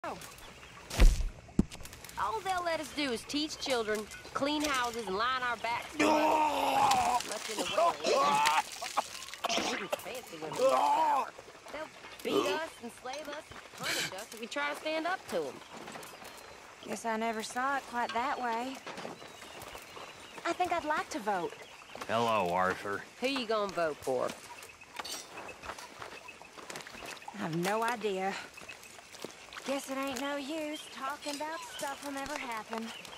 Oh. All they'll let us do is teach children, clean houses, and line our backs. Much in the way. Wouldn't fancy women with power. They'll beat us, enslave us, and punish us if we try to stand up to them. Guess I never saw it quite that way. I think I'd like to vote. Hello, Arthur. Who you gonna vote for? I have no idea. Guess it ain't no use talking about stuff will never happen.